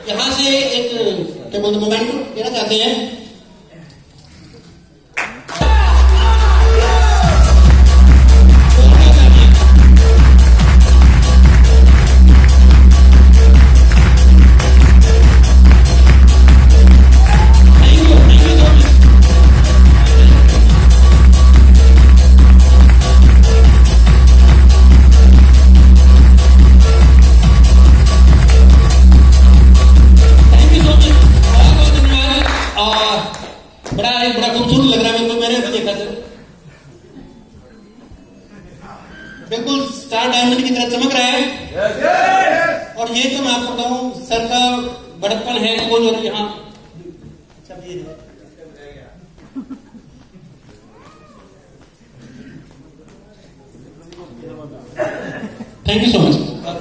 यहाँ से एक क्या बोलते मोमेंटम देना चाहते हैं। बड़ा खूबसूरत लग रहा है बिल्कुल, मैंने देखा सर, बिल्कुल स्टार डायमंड की तरह चमक रहा है। और ये तो मैं आपको बताऊं सर का बड़प्पन है वो जो यहाँ थैंक यू सो मच।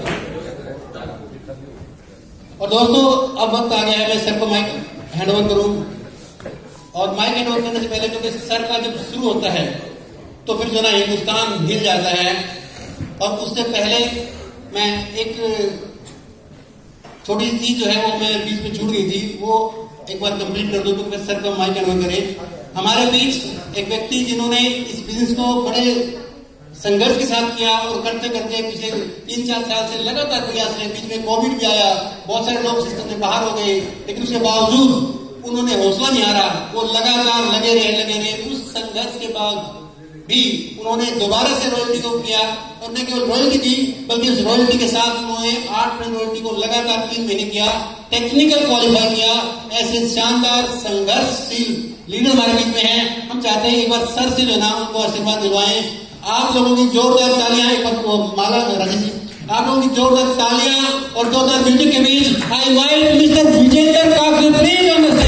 और दोस्तों अब वक्त आ गया है मैं सर को माइक हैंड ओवर करूं। और माइक हैंड ओवर करने से पहले क्योंकि सर का जब शुरू होता है तो फिर जो ना हिंदुस्तान हिल जाता है। और उससे पहले मैं एक छोटी सी चीज जो है वो मैं बीच में छूट गई थी, वो एक बार कंप्लीट कर दूं क्योंकि सर को माइक हैंड ओवर करें। हमारे बीच एक व्यक्ति जिन्होंने इस बिजनेस को बड़े संघर्ष के साथ किया और करते करते पिछले 3-4 साल से लगातार प्रयास है। बीच में कोविड भी आया, बहुत सारे लोग सिस्टम से बाहर हो गए, लेकिन उसके बावजूद उन्होंने हौसला नहीं हारा, वो लगातार लगे रहे। उस संघर्ष के बाद भी उन्होंने दोबारा से रॉयल्टी को किया और न केवल रॉयल्टी दी बल्कि उस रॉयल्टी के साथ उन्होंने 8% रॉयल्टी को लगातार 3 महीने किया, टेक्निकल क्वालिफाई किया। ऐसे शानदार संघर्षशील लीडर हमारे बीच में है। हम चाहते हैं एक बार सर से जो ना उनको आशीर्वाद दिलवाएं। आप लोगों की जोरदार तालियां, एक बार माला राजेश जी, आप लोगों की जोरदार तालियां और जोरदार म्यूजिक के बीच आई इनवाइट मिस्टर विजेंद्र काफी प्लीज ऑन द स्टेज।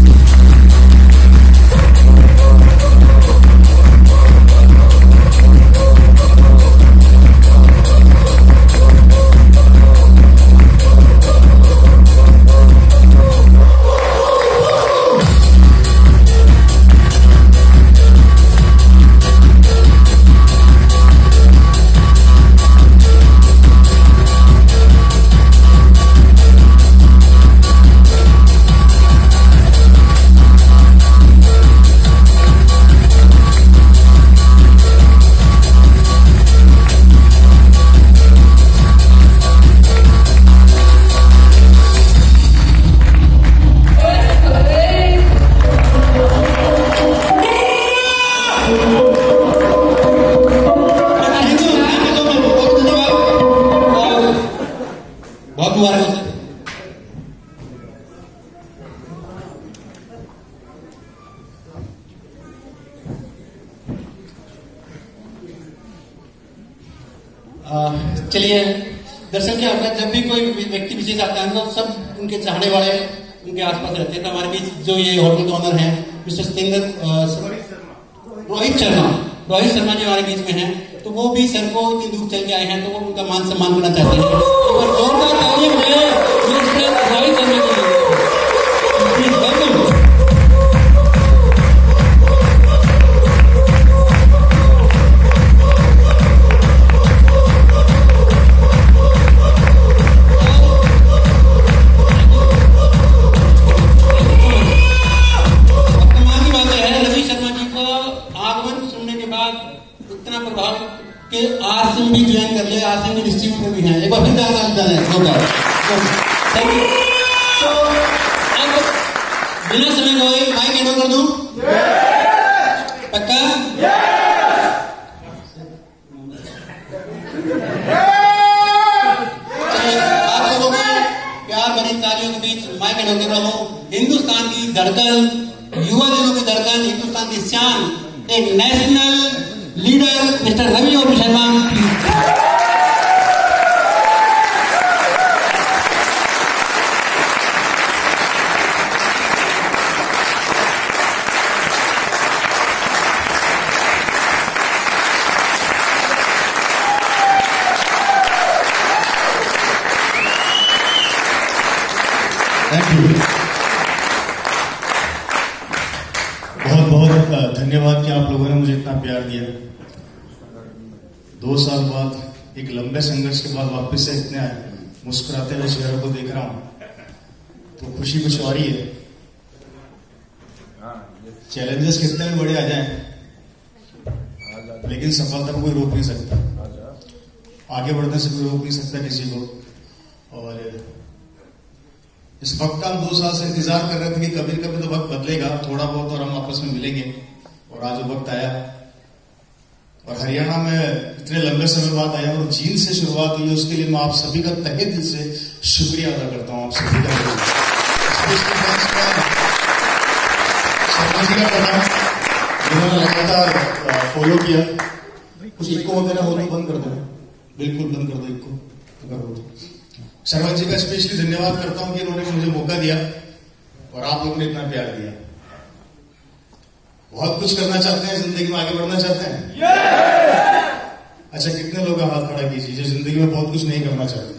चलिए दर्शन क्या होता है, जब भी कोई व्यक्ति विशेष आता है तो सब उनके चाहने वाले उनके आसपास रहते हैं। तो हमारे बीच जो ये होटल के ऑनर हैं मिस्टर रोहित शर्मा जी हमारे बीच में हैं। तो वो भी सर को इतनी दूर चल के आए हैं तो वो उनका मान सम्मान करना चाहते हैं। जोरदार तालियां मिस्टर रोहित शर्मा जी, वेलकम। कि आरसीएम भी ज्वाइन कर ले, आरसीएम के डिस्ट्रीब्यूटर भी हैं। एक बार फिर थैंक यू। तो अब बिना समय गए माइक हैंड ओवर कर दूं, पक्का? आप लोगों के प्यार भरी तालियों के बीच माइक हैंड ओवर कर रहा हूं। हिंदुस्तान की धड़कन, युवा दिनों की धड़कन, हिंदुस्तान की शान, एक नेशनल लीडर मिस्टर रवि और शर्मा। थैंक यू, बहुत बहुत धन्यवाद कि आप लोगों ने मुझे इतना प्यार दिया। 2 साल बाद एक लंबे संघर्ष के बाद वापस से इतने मुस्कुराते हुए चेहरों को देख रहा हूं तो खुशी कुछ और ही है। चैलेंजेस कितने भी बड़े आ जाएं, लेकिन सफलता को कोई रोक नहीं सकता, आगे बढ़ने से कोई रोक नहीं सकता किसी को। और इस वक्त का हम 2 साल से इंतजार कर रहे थे कि कभी कभी तो वक्त बदलेगा थोड़ा बहुत और हम आपस में मिलेंगे, और आज वो वक्त आया। और हरियाणा में इतने लंबे समय बाद आया और जींद से शुरुआत हुई है, उसके लिए मैं आप सभी का तहे दिल से शुक्रिया अदा करता हूं। आप सभी का जिन्होंने लगातार फॉलो किया। कुछ इको वगैरह हो तो बंद कर दो, बिल्कुल बंद कर दो इको अगर हो तो। शर्मा जी का स्पेशली धन्यवाद करता हूं कि इन्होंने मुझे मौका दिया और आप लोगों ने इतना प्यार दिया। बहुत कुछ करना चाहते हैं जिंदगी में, आगे बढ़ना चाहते हैं। अच्छा, कितने लोग हाथ खड़ा कीजिए जो जिंदगी में बहुत कुछ नहीं करना चाहते।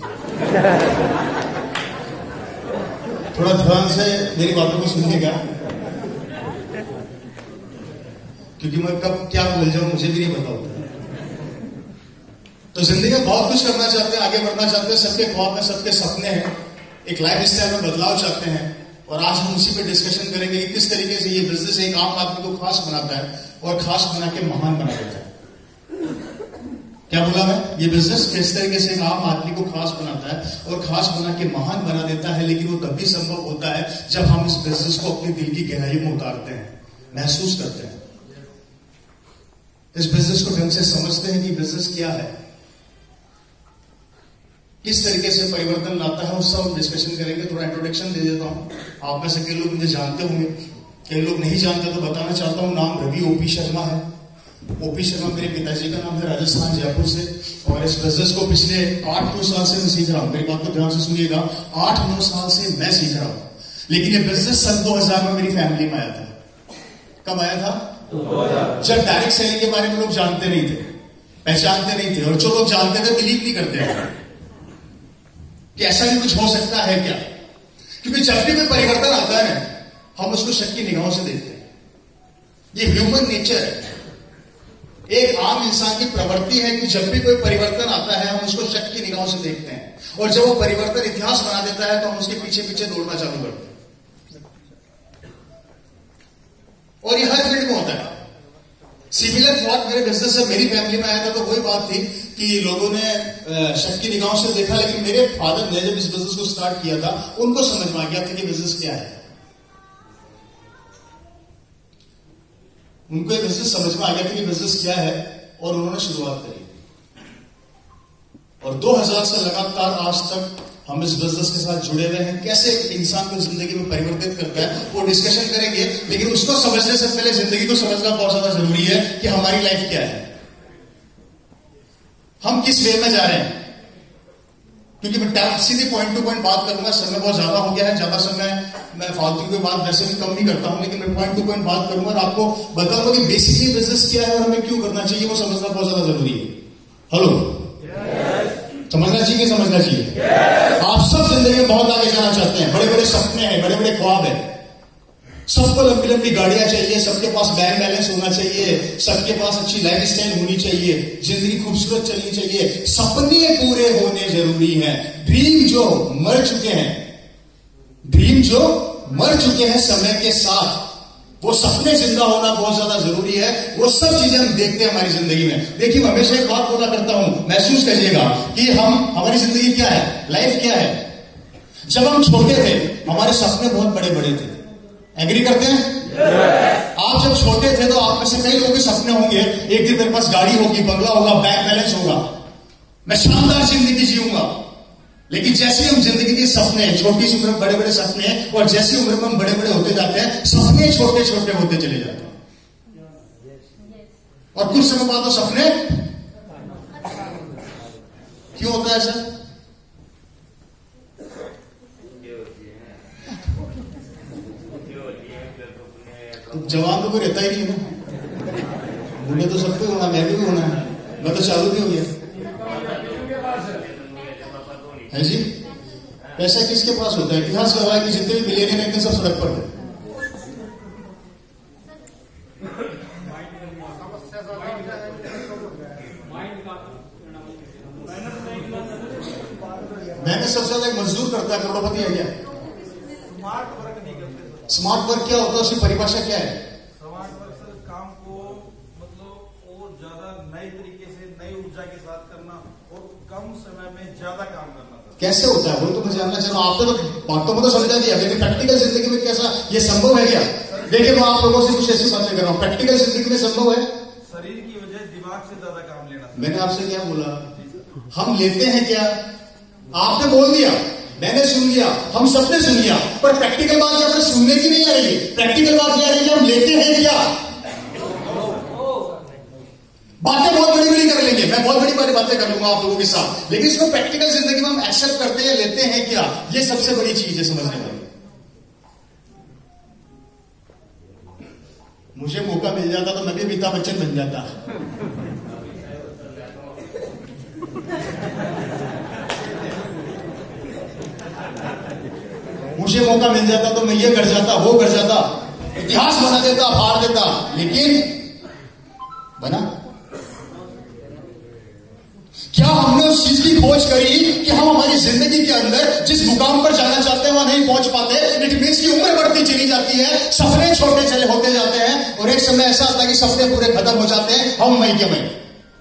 थोड़ा ध्यान से मेरी बातों को सुनिएगा, क्योंकि मैं कब क्या बोल जाऊं मुझे भी नहीं पता होता। तो जिंदगी में बहुत कुछ करना चाहते हैं, आगे बढ़ना चाहते हैं, सबके ख्वाब में सबके सपने हैं, एक लाइफ स्टाइल में बदलाव चाहते हैं। और आज हम उसी पे डिस्कशन करेंगे कि किस तरीके से ये बिजनेस एक आम आदमी को खास बनाता है और खास बना के महान बना देता है। क्या बोला मैं? ये बिजनेस किस तरीके से एक आम आदमी को खास बनाता है और खास बना के महान बना देता है, लेकिन वो तभी संभव होता है जब हम इस बिजनेस को अपने दिल की गहराइयों में उतारते हैं, महसूस करते हैं, इस बिजनेस को ढंग से समझते हैं कि बिजनेस क्या है, किस तरीके से परिवर्तन लाता है, उस सब हम डिस्कशन करेंगे। थोड़ा इंट्रोडक्शन दे देता हूं। आप में से कई लोग मुझे जानते होंगे, कई लोग नहीं जानते, तो बताना चाहता हूं। नाम रवि ओपी शर्मा है। ओपी शर्मा मेरे पिताजी का नाम है, राजस्थान जयपुर से। और इस बिजनेस को पिछले 8-9 साल से मैं सीख रहा हूं। मेरी बात को ध्यान से सुनिएगा, 8-9 साल से मैं सीख रहा हूं। लेकिन ये बिजनेस सन 2000 में मेरी फैमिली में आया था। कब आया था? जब डायरेक्ट सेलिंग के बारे में लोग जानते नहीं थे, पहचानते नहीं थे, और जो लोग जानते थे बिलीव नहीं करते हैं कि ऐसा भी कुछ हो सकता है क्या। क्योंकि जब भी कोई परिवर्तन आता है हम उसको शक की निगाहों से देखते हैं। ये ह्यूमन नेचर है, एक आम इंसान की प्रवृत्ति है कि जब भी कोई परिवर्तन आता है हम उसको शक की निगाहों से देखते हैं, और जब वो परिवर्तन इतिहास बना देता है तो हम उसके पीछे पीछे दौड़ना चालू करते हैं। और ये हर फील्ड में होता है। सिमिलर थॉट मेरे बिजनेस से मेरी फैमिली में आया था, तो वही बात थी कि लोगों ने शक की निगाहों से देखा, लेकिन मेरे फादर ने जब इस बिजनेस को स्टार्ट किया था उनको समझ में आ गया था कि बिजनेस क्या है। उनको ये बिजनेस समझ में आ गया था कि बिजनेस क्या है, और उन्होंने शुरुआत करी। और 2000 से लगातार आज तक हम इस बिजनेस के साथ जुड़े हुए हैं। कैसे इंसान को जिंदगी में परिवर्तित करता है वो डिस्कशन करेंगे, लेकिन उसको समझने से पहले जिंदगी को समझना बहुत ज्यादा जरूरी है कि हमारी लाइफ क्या है, हम किस वे में जा रहे हैं। क्योंकि मैं सीधे पॉइंट टू पॉइंट बात करूंगा, समय बहुत ज्यादा हो गया है, ज्यादा समय मैं फालतू की बात वैसे भी कम नहीं करता हूं, लेकिन मैं पॉइंट टू पॉइंट बात करूंगा और आपको बताऊंगा कि बेसिकली बिजनेस क्या है और हमें क्यों करना चाहिए, वो समझना बहुत ज्यादा जरूरी है। हेलो, समझना चाहिए, समझना चाहिए। आप सब जिंदगी में बहुत आगे जाना चाहते हैं, बड़े बड़े सपने हैं, बड़े बड़े ख्वाब हैं। सबको लंबी लंबी गाड़ियां चाहिए, सबके पास बैंक बैलेंस होना चाहिए, सबके पास अच्छी लाइफ स्टाइल होनी चाहिए, जिंदगी खूबसूरत चलनी चाहिए, सपने पूरे होने जरूरी हैं। ड्रीम जो मर चुके हैं, ड्रीम जो मर चुके हैं समय के साथ, वो सपने जिंदा होना बहुत ज्यादा जरूरी है। वो सब चीजें हम देखते हैं हमारी जिंदगी में। देखिए, मैं हमेशा एक बात बोला करता हूं, महसूस करिएगा कि हमारी जिंदगी क्या है, लाइफ क्या है। जब हम छोटे थे हमारे सपने बहुत बड़े बड़े थे। एग्री करते हैं? आप जब छोटे थे तो आप में से कई लोगों के सपने होंगे, एक दिन मेरे पास गाड़ी होगी, बंगला होगा, बैंक बैलेंस होगा, मैं शानदार जिंदगी जीऊंगा। लेकिन जैसे हम जिंदगी के सपने, छोटी सी उम्र में बड़े बड़े सपने, और जैसी उम्र में हम बड़े बड़े होते जाते हैं सपने छोटे छोटे होते चले जाते हैं, और कुछ समय बाद तो सपने क्यों होता है सर? तो जवान तो कोई रहता ही नहीं है ना, बूढ़े तो सबको होना, मैं भी होना है, मैं तो चालू भी हो गया है जी। पैसा किसके पास होता है? इतिहास गवाह है कि जितने भी मिलियनियर हैं सब सड़क पर थे। मैंने सबसे ज्यादा मजदूर करता है, करोड़पति है क्या? स्मार्ट वर्क नहीं करते। स्मार्ट वर्क क्या होता है, उसकी परिभाषा क्या है? स्मार्ट वर्क सर काम को मतलब और ज्यादा नए तरीके से नई ऊर्जा के साथ करना और कम समय में ज्यादा काम करना। कैसे होता है वो तो मैं जानना चाह रहा हूँ। आपने तो बातों में तो समझा दिया, लेकिन प्रैक्टिकल जिंदगी में कैसा ये संभव है क्या? देखिए मैं आप लोगों से कुछ ऐसी बातें कर रहा हूँ, प्रैक्टिकल जिंदगी में संभव है? शरीर की वजह दिमाग से ज्यादा काम लेना। मैंने आपसे क्या बोला, हम लेते हैं क्या? आपने बोल दिया, मैंने सुन लिया, हम सबने सुन लिया, पर प्रैक्टिकल बात यहाँ पर सुनने की नहीं आ रही है। प्रैक्टिकल बात यह आ रही है हम लेते हैं क्या? बातें बहुत बड़ी बड़ी कर लेंगे, मैं बहुत बड़ी बड़ी बातें कर लूंगा आप लोगों के साथ, लेकिन इसको प्रैक्टिकल जिंदगी में हम एक्सेप्ट करते हैं, लेते हैं क्या? ये सबसे बड़ी चीज है समझने वाली। मुझे मौका मिल जाता तो मैं भी अमिताभ बच्चन बन जाता। मुझे मौका मिल जाता तो मैं ये कर जाता, वो कर जाता, इतिहास बना देता, हार देता, लेकिन बना क्या? हमने उस चीज की खोज करी कि हम हमारी जिंदगी के अंदर जिस मुकाम पर जाना चाहते हैं वहां नहीं पहुंच पाते। इट मींस की उम्र बढ़ती चली जाती है, सपने छोटे चले होते जाते हैं, और एक समय ऐसा आता है कि सपने पूरे खत्म हो जाते हैं, हम मई के मई।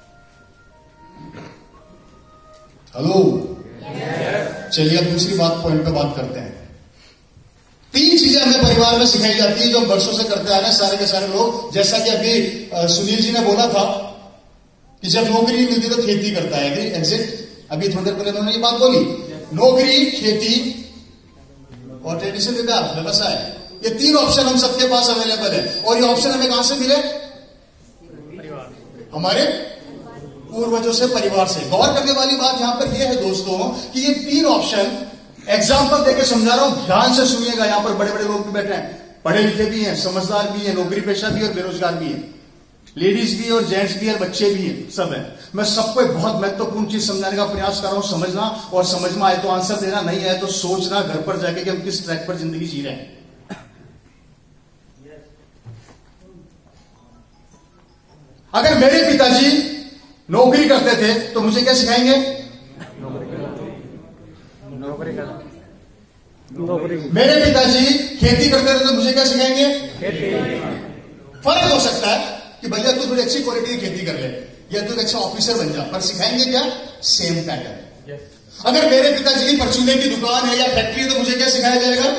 हेलो, चलिए अब दूसरी पॉइंट पे बात करते हैं। 3 चीजें हमें परिवार में सिखाई जाती है जो हम वर्षों से करते आ रहे हैं सारे के सारे लोग। जैसा कि अभी सुनील जी ने बोला था कि जब नौकरी नहीं मिलती तो खेती करता है, एग्जिट। अभी थोड़ी देर पहले उन्होंने ये बात बोली, नौकरी, खेती और ट्रेडिशनल विभाग व्यवसाय, ये 3 ऑप्शन हम सबके पास अवेलेबल है। और ये ऑप्शन हमें कहां से मिले? हमारे पूर्वजों से, परिवार से। गौर करने वाली बात यहां पर यह है दोस्तों कि ये 3 ऑप्शन, एग्जाम्पल देकर समझा रहा हूं, ध्यान से सुनिएगा। यहां पर बड़े बड़े लोग भी बैठे हैं, पढ़े लिखे भी हैं, समझदार भी हैं, नौकरी पेशा भी और बेरोजगार भी है, लेडीज भी और जेंट्स भी और बच्चे भी हैं, सब है। मैं सबको एक बहुत महत्वपूर्ण चीज समझाने का प्रयास कर रहा हूं, समझना, और समझ में आए तो आंसर देना, नहीं आए तो सोचना घर पर जाके कि हम किस ट्रैक पर जिंदगी जी रहे हैं। अगर मेरे पिताजी नौकरी करते थे तो मुझे क्या सिखाएंगे? मेरे पिताजी खेती करते थे तो मुझे क्या सिखाएंगे? फर्क हो सकता है कि भैया तू थोड़ी अच्छी क्वालिटी की खेती कर ले, या तू एक अच्छा ऑफिसर बन जा, पर सिखाएंगे क्या? Same pattern. अगर मेरे पिताजी की परचूने की दुकान है या फैक्ट्री है तो मुझे क्या सिखाया जाएगा?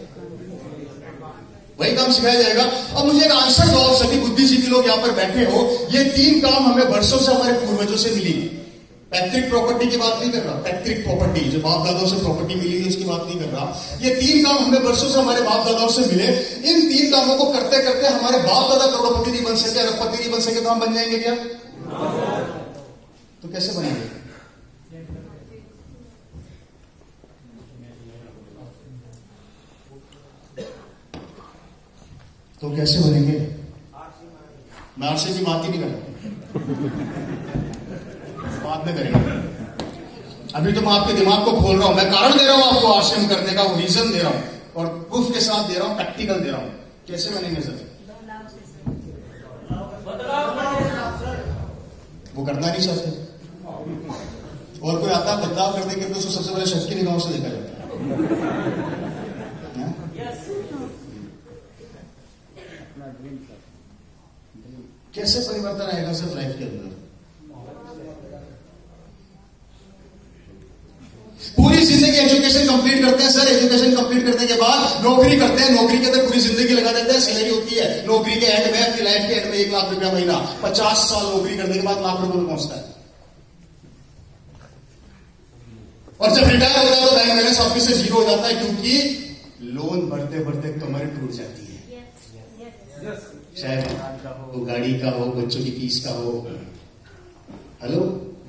वही काम सिखाया जाएगा। अब मुझे एक आंसर दो, आप सभी बुद्धिजीवी लोग यहां पर बैठे हो, ये 3 काम हमें वर्षों से हमारे पूर्वजों से मिली। पैतृक प्रॉपर्टी की बात नहीं कर रहा, पैतृक प्रॉपर्टी जो बाप दादाओं से प्रॉपर्टी मिली है उसकी बात नहीं कर रहा। ये 3 काम हमें वर्षों से हमारे बाप दादाओं से मिले। इन 3 कामों को करते करते हमारे बाप दादा करोड़पति नहीं बन सके, अरबपति नहीं बन सके, तो हम बन जाएंगे क्या? तो कैसे बनेंगे? तो कैसे बनेंगे? मैं आरसी की बात ही नहीं कर रहा, बाद में करेंगे। अभी तो मैं आपके दिमाग को खोल रहा हूं, मैं कारण दे रहा हूं आपको आरसीएम करने का, वो रीजन दे रहा हूं और प्रूफ के साथ दे रहा हूं, प्रैक्टिकल दे रहा हूं। कैसे बनेंगे सर? वो करना नहीं चाहते, और कोई आता है बदलाव करने के तो उसको सबसे पहले शक की निगाहों से देखा जाता है। कैसे परिवर्तन आएगा सर लाइफ के अंदर? पूरी जिंदगी एजुकेशन कंप्लीट करते हैं सर, एजुकेशन कंप्लीट करने के बाद नौकरी करते हैं, नौकरी के अंदर पूरी जिंदगी लगा देते हैं, सैलरी होती है नौकरी के एंड में, अपनी लाइफ के एंड में 1 लाख रुपया महीना, 50 साल नौकरी करने के बाद लाख रुपये पहुंचता है। और जब रिटायर होता है तो बैंक बैलेंस ऑफिस से 0 हो जाता है, क्योंकि लोन भरते भरते कमर टूट जाती है। चाहे वो गाड़ी का हो, बच्चों की फीस का हो। हेलो,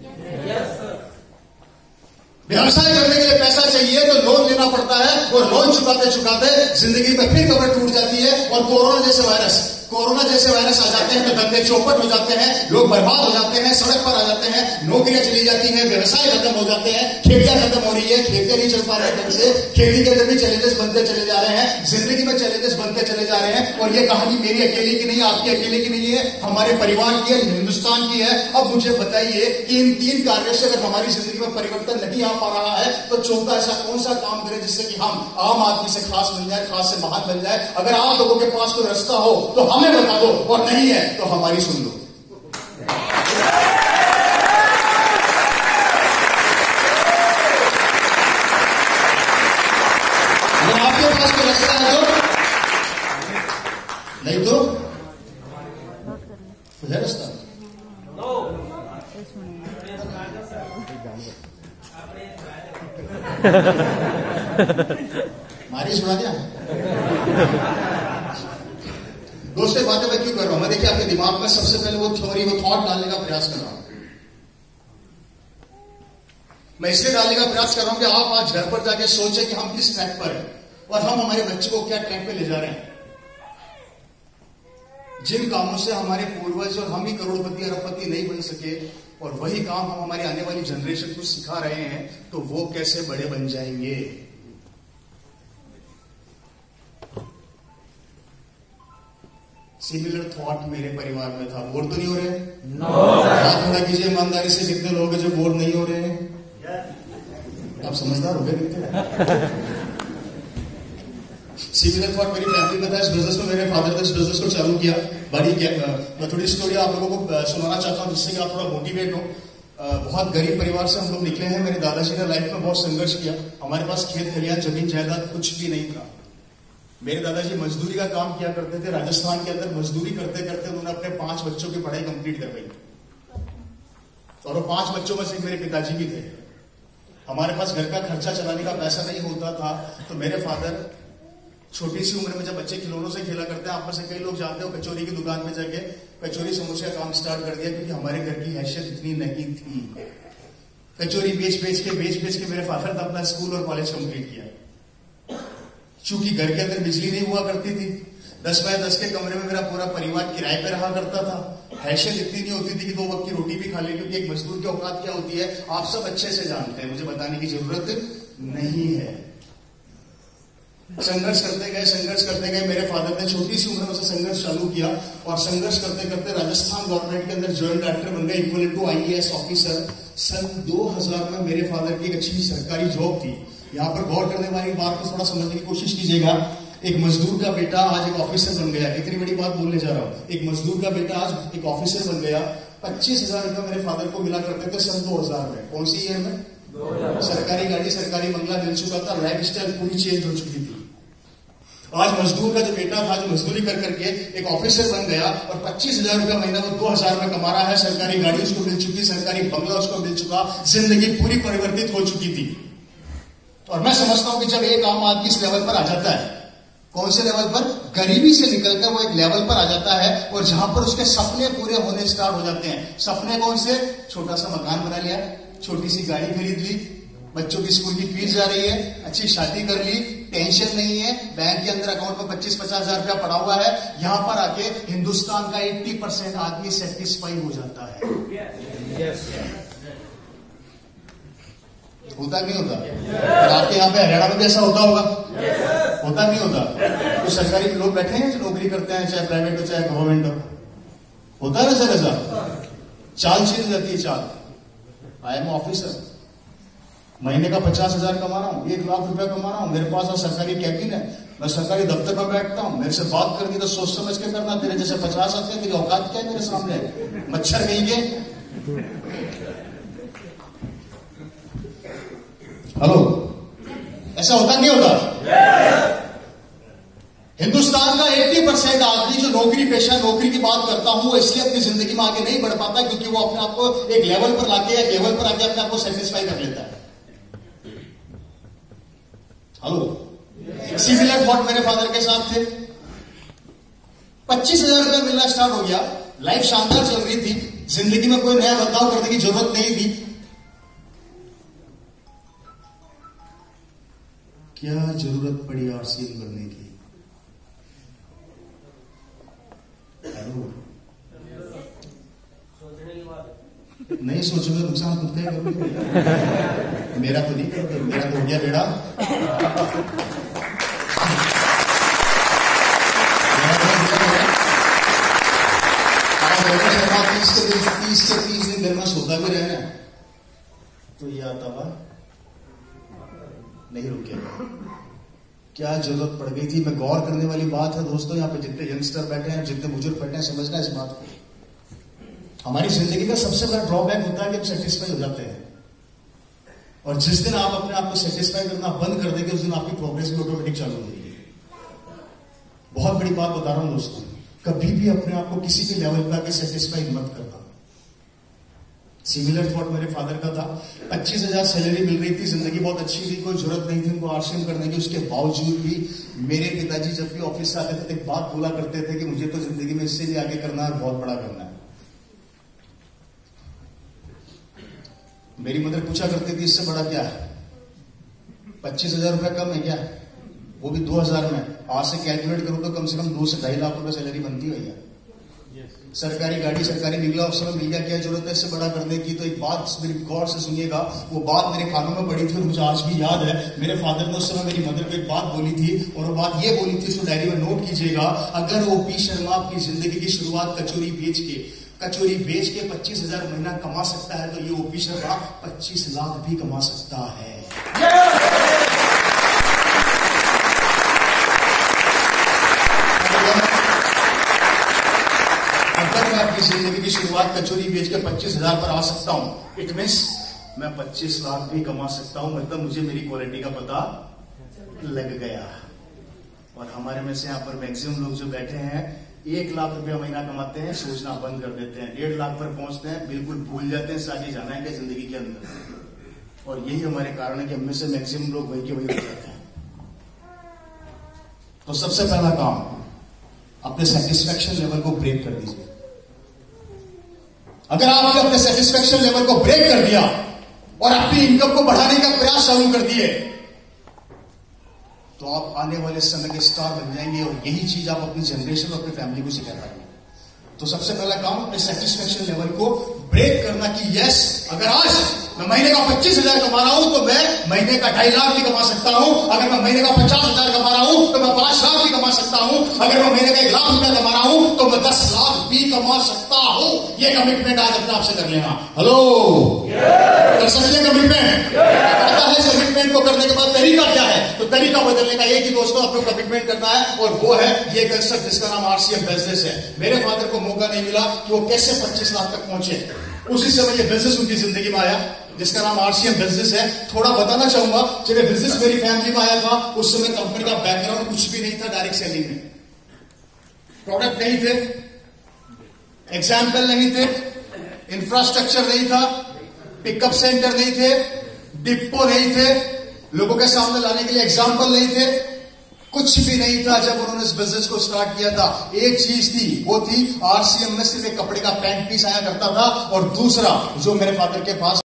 व्यवसाय करने के लिए पैसा चाहिए तो लोन लेना पड़ता है, और लोन चुकाते चुकाते जिंदगी में फिर कमर टूट जाती है, और कोरोना जैसे वायरस कोरोना जैसे वायरस आ जाते हैं तो धंधे चौपट हो जाते हैं, लोग बर्बाद हो जाते हैं, सड़क पर आ जाते हैं, नौकरियां चली जाती हैं, व्यवसाय खत्म हो जाते हैं, खेतियां खत्म हो रही है, खेतियां नहीं चल पा रहे ढंग से, खेती के अंदर भी चैलेंजेस बनते चले जा रहे हैं, जिंदगी में चैलेंजेस बनते चले जा रहे हैं। और ये कहानी मेरी अकेले की नहीं, आपकी अकेले की नहीं है, हमारे परिवार की है, हिंदुस्तान की है। अब मुझे बताइए कि इन 3 कार्यों से अगर हमारी जिंदगी में परिवर्तन नहीं आ पा रहा है तो चौथा ऐसा कौन सा काम करें जिससे कि हम आम आदमी से खास बन जाए, खास से महान बन जाए। अगर आप लोगों के पास कोई रास्ता हो तो हमें बता दो, और नहीं है तो हमारी सुन लो। अगर आपके पास कोई रास्ता है तो, नहीं तो है रास्ता। मारी सुना दिया। दोस्तों बातें मैं क्यों कर रहा हूं? मैं देखिए आपके दिमाग में सबसे पहले वो थ्योरी, वो थॉट डालने का प्रयास कर रहा हूं। मैं इसलिए डालने का प्रयास कर रहा हूं कि आप आज घर पर जाके सोचें कि हम किस ट्रैक पर हैं और हम हमारे बच्चे को क्या ट्रैक पे ले जा रहे हैं। जिन कामों से हमारे पूर्वज और हम ही करोड़पति अरबपति नहीं बन सके और वही काम हम हमारी आने वाली जनरेशन को सिखा रहे हैं, तो वो कैसे बड़े बन जाएंगे। सिमिलर थॉट मेरे परिवार में था। बोर तो नहीं हो रहे? हाथ खड़ा कीजिए ईमानदारी से, कितने लोग हैं जो बोर नहीं हो रहे हैं? आप समझदार हो गए कितने? सिमिलर थॉट मेरी फैमिली में था। इस बिजनेस में मेरे फादर ने इस बिजनेस को चालू किया। बड़ी मैं थोड़ी स्टोरी आप लोगों को सुनाना चाहता हूं जिससे कि आप थोड़ा मोटिवेट हो। बहुत गरीब परिवार से हम लोग निकले हैं। मेरे दादाजी ने लाइफ में बहुत संघर्ष किया। हमारे पास खेत खलियान जमीन जायदाद कुछ भी नहीं था। मेरे दादाजी मजदूरी का काम किया करते थे। राजस्थान के अंदर मजदूरी करते करते उन्होंने अपने 5 बच्चों की पढ़ाई कंप्लीट कर पाई और वो 5 बच्चों में से मेरे पिताजी भी थे। हमारे पास घर का खर्चा चलाने का पैसा नहीं होता था, तो मेरे फादर छोटी सी उम्र में जब बच्चे खिलौनों से खेला करते हैं, आप में से कई लोग जानते हो, कचौरी की दुकान पे जाके कचौरी समोसे का काम स्टार्ट कर दिया, क्योंकि हमारे घर की हैसियत इतनी नहीं थी। कचौरी बेच बेच के मेरे फादर ने अपना स्कूल और कॉलेज कंप्लीट किया। चूंकि घर के अंदर बिजली नहीं हुआ करती थी, 10 बाय 10 के कमरे में मेरा पूरा परिवार किराए पे रहा करता था। हैसियत इतनी नहीं होती थी कि 2 वक्त की रोटी भी खा ले, क्योंकि एक मजदूर की औकात क्या होती है आप सब अच्छे से जानते हैं, मुझे बताने की जरूरत नहीं है। संघर्ष करते गए मेरे फादर ने छोटी सी उम्र में से संघर्ष चालू किया और संघर्ष करते करते राजस्थान गवर्नमेंट के अंदर जॉइंट डायरेक्टर बन गए, इक्वल टू IAS ऑफिसर। सन 2000 में मेरे फादर की एक अच्छी सरकारी जॉब थी। यहां पर गौर करने वाली बात को थोड़ा समझने की कोशिश कीजिएगा। एक मजदूर का बेटा आज एक ऑफिसर बन गया। कितनी बड़ी बात बोलने जा रहा हूं। एक मजदूर का बेटा आज एक ऑफिसर बन गया। 25,000 रुपया मेरे फादर को मिला करते थे सन 2000 में। कौन सी ईयर में? 2000। सरकारी गाड़ी, सरकारी बंगला मिल चुका था, लाइफ स्टाइल पूरी चेंज हो चुकी थी। आज मजदूर का जो बेटा था, जो मजदूरी कर करके एक ऑफिसर बन गया और 25,000 रुपया महीना वो 2000 में कमा रहा है। सरकारी गाड़ी उसको मिल चुकी, सरकारी बंगला उसको मिल चुका, जिंदगी पूरी परिवर्तित हो चुकी थी। और मैं समझता हूं कि जब एक आम आदमी इस लेवल पर आ जाता है, कौन से लेवल पर? गरीबी से निकलकर वो एक लेवल पर आ जाता है और जहां पर उसके सपने पूरे होने स्टार्ट हो जाते हैं। सपने कौन से? छोटा सा मकान बना लिया, छोटी सी गाड़ी खरीद ली, बच्चों की स्कूल की फीस जा रही है, अच्छी शादी कर ली, टेंशन नहीं है, बैंक के अंदर अकाउंट में 25-50 हजार रुपया पड़ा हुआ है। यहां पर आके हिंदुस्तान का 80% आदमी सेटिस्फाई हो जाता है। होता नहीं होता? और आपके यहाँ पे हरियाणा में भी ऐसा होता होगा? होता नहीं होता? तो सरकारी लोग बैठे हैं जो नौकरी करते हैं, चाहे प्राइवेट हो चाहे गवर्नमेंट हो, होता है सर ऐसा? चाल चेंज जाती है चाल। आई एम ऑफिसर, महीने का 50,000 कमा रहा हूं, 1 लाख रुपया कमा रहा हूं, मेरे पास और सरकारी कैबिन है, मैं सरकारी दफ्तर में बैठता हूं, मेरे से बात करनी तो सोच समझ के करना। तेरे जैसे 50 आते हैं, तेरी औकात क्या है मेरे सामने? मच्छर कहीं के। हेलो, ऐसा होता नहीं होता? हिंदुस्तान का 80% आदमी जो नौकरी पेशा नौकरी की बात करता हूं, इसलिए अपनी जिंदगी में आगे नहीं बढ़ पाता, क्योंकि वो अपने आप को एक लेवल पर लाके, एक लेवल पर आके अपने आप को सेटिस्फाई कर लेता है। हेलो, सिमिलर थॉट मेरे फादर के साथ थे। 25,000 रुपया मिलना स्टार्ट हो गया, लाइफ शानदार चल रही थी, जिंदगी में कोई नया बदलाव करने की जरूरत नहीं थी। क्या जरूरत पड़ी RCM करने की? नहीं सोचोगे नुकसान खुद का ही करोगे। मेरा तो नहीं करोगे, मेरा तो हो गया बेड़ा। तीस के 30 दिन घर में सोता भी रहना तो ये आता हुआ नहीं रुकेगा। क्या जरूरत पड़ गई थी? मैं गौर करने वाली बात है दोस्तों, यहाँ पे जितने यंगस्टर बैठे हैं, जितने बुजुर्ग बैठे हैं, समझना इस बात को। हमारी जिंदगी का सबसे बड़ा ड्रॉबैक होता है कि हम सेटिस्फाई हो जाते हैं, और जिस दिन आप अपने आप को सेटिस्फाई करना बंद कर देंगे उस दिन आपकी प्रोग्रेस भी ऑटोमेटिक चालू हो जाएगी। बहुत बड़ी बात बता रहा हूं दोस्तों, कभी भी अपने आप को किसी भी लेवल पे आके सेटिस्फाई मत करना। सिमिलर थॉट मेरे फादर का था। 25,000 सैलरी मिल रही थी, जिंदगी बहुत अच्छी थी, कोई जरूरत नहीं थी उनको आरसीएम करने की। उसके बावजूद भी मेरे पिताजी जब भी ऑफिस से आते थे एक बात बोला करते थे कि मुझे तो जिंदगी में इससे भी आगे करना है, बहुत बड़ा करना है। मेरी मदर पूछा करती थी इससे बड़ा क्या है? 25,000 रुपया कम है क्या? वो भी 2,000 में। आज से कैलकुलेट करूं तो कम से कम 2 से 2.5 लाख रुपए सैलरी बनती है भैया। सरकारी गाड़ी, सरकारी निकला अफसर मिल गया, क्या जरूरत है इससे बड़ा करने की? तो एक बात मेरी गौर से सुनिएगा, वो बात मेरे कानों में पड़ी थी और मुझे आज भी याद है। मेरे फादर ने उस समय मेरी मदर को एक बात बोली थी, और वो बात ये बोली थी, इसको डायरी में नोट कीजिएगा। अगर ओपी शर्मा अपनी जिंदगी की शुरुआत कचौरी बेच के 25,000 महीना कमा सकता है, तो ये ओपी शर्मा 25 लाख भी कमा सकता है। अगर मैं अपनी जिंदगी की शुरुआत कचौरी बेच के 25,000 पर आ सकता हूं, इट मीन्स मैं 25 लाख भी कमा सकता हूं। मतलब मुझे मेरी क्वालिटी का पता लग गया। और हमारे में से यहाँ पर मैक्सिमम लोग जो बैठे हैं 1 लाख रुपया महीना कमाते हैं, सोचना बंद कर देते हैं। 1.5 लाख पर पहुंचते हैं, बिल्कुल भूल जाते हैं आगे जाना है क्या जिंदगी के अंदर। और यही हमारे कारण है कि हम में से मैक्सिमम लोग वही के वही हो जाते हैं। तो सबसे पहला काम, अपने सेटिस्फेक्शन लेवल को ब्रेक कर दीजिए। अगर आपने अपने सेटिस्फेक्शन लेवल को ब्रेक कर दिया और अपनी इनकम को बढ़ाने का प्रयास चालू कर दिए, तो आप आने वाले समय के स्टार बन जाएंगे। और यही चीज आप अपनी जनरेशन और अपनी फैमिली को सिखा पाएंगे। तो सबसे पहला काम, अपने सेटिस्फेक्शन लेवल को ब्रेक करना कि यस, अगर आज मैं महीने का 25,000 कमा रहा हूं तो मैं महीने का 2.5 लाख भी कमा सकता हूं। अगर मैं महीने का 50,000 कमा रहा हूं तो मैं 5 लाख भी कमा सकता हूं। अगर मैं महीने का 1 लाख रुपया कमा रहा हूं तो मैं 10 लाख भी कमा सकता हूं। ये कमिटमेंट आज अपने आपसे कर लेना। हेलो, कर सकते हैं कमिटमेंट? पता है कमिटमेंट को करने के बाद तरीका क्या है? तो तरीका बदलने का एक ही दोस्तों, आपको कमिटमेंट करना है, और वो है ये कंसेप्ट जिसका नाम आरसीएम बिजनेस है। मेरे फादर को मौका नहीं मिला कि वो कैसे 25 लाख तक पहुंचे। उसी समय ये बिजनेस उनकी जिंदगी में आया जिसका नाम आरसीएम बिजनेस है। थोड़ा बताना चाहूंगा, जब ये बिजनेस मेरी फैमिली में आया था उस समय कंपनी का बैकग्राउंड कुछ भी नहीं था। डायरेक्ट सेलिंग में प्रोडक्ट नहीं थे, एग्जाम्पल नहीं थे, इंफ्रास्ट्रक्चर नहीं था, पिकअप सेंटर नहीं थे, डिपो नहीं थे, लोगों के सामने लाने के लिए एग्जाम्पल नहीं थे, कुछ भी नहीं था। जब उन्होंने इस बिजनेस को स्टार्ट किया था, एक चीज थी, वो थी आरसीएम में सिर्फ एक कपड़े का पैंट पीस आया करता था, और दूसरा जो मेरे फादर के पास